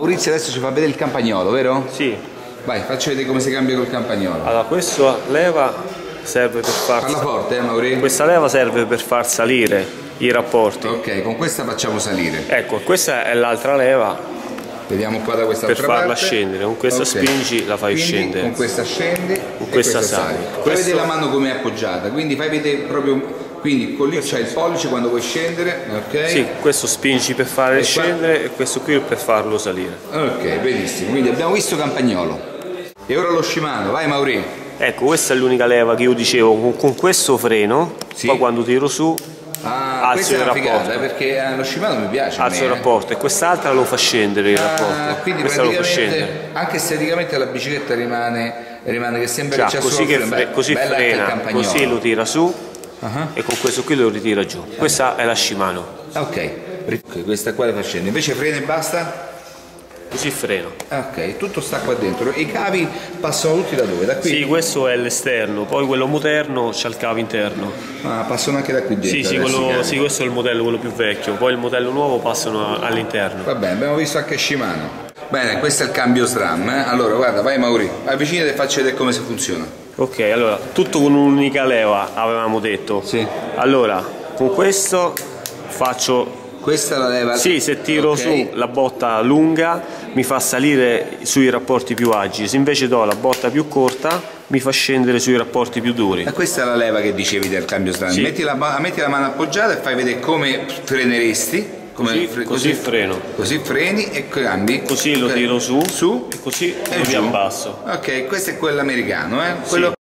Maurizio adesso ci fa vedere il campagnolo, vero? Sì. Vai, facci vedere come si cambia col campagnolo. Allora, questa leva serve per far... Parla forte, Maurizio. Questa leva serve per far salire i rapporti. Ok, con questa facciamo salire. Ecco, questa è l'altra leva. Vediamo qua da questa per parte. farla scendere. Con questa spingi, la fai scendere. Con questa scendi, con questa sali. Fai vedere la mano come è appoggiata, quindi fai vedere proprio... Quindi con lì c'hai il pollice quando vuoi scendere, ok? Sì, questo spingi per fare scendere e questo qui per farlo salire. Ok, benissimo, quindi abbiamo visto campagnolo. E ora lo Shimano, vai Mauri. Ecco, questa è l'unica leva che io dicevo, con questo freno, sì. Poi quando tiro su, alzo il rapporto. Perché lo Shimano mi piace. Alzo il rapporto e quest'altra lo fa scendere il rapporto. Quindi questa lo fa scendere. Anche esteticamente la bicicletta rimane che sembra che c'è così frena, così lo tira su. E con questo qui lo ritira giù. Questa è la Shimano. Ok, questa qua le fa scendere. Invece frena e basta? Così freno. Ok, tutto sta qua dentro. I cavi passano tutti da dove? Da qui? Sì, questo è l'esterno, poi quello moderno c'ha il cavo interno. Ah, passano anche da qui dentro? Sì, questo è il modello, quello più vecchio, poi il modello nuovo passano all'interno. Va bene, abbiamo visto anche Shimano. Bene, questo è il cambio SRAM. Allora, guarda, vai Mauri, avvicinati e facci vedere come si funziona. Ok, allora, tutto con un'unica leva, avevamo detto. Sì. Allora, con questo faccio... Questa è la leva? Sì, se tiro su la botta lunga mi fa salire sui rapporti più agili, se invece do la botta più corta mi fa scendere sui rapporti più duri. E questa è la leva che dicevi del cambio SRAM. Sì. Metti la mano appoggiata e fai vedere come freneresti. Così freno. Così freni e cambi. Così lo tiro su e così lo riabbasso. Ok, questo è quello americano, Sì.